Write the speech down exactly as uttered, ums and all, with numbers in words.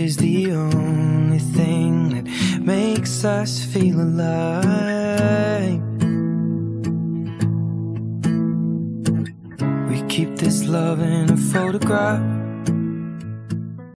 is the only thing that makes us feel alive. We keep this love in a photograph,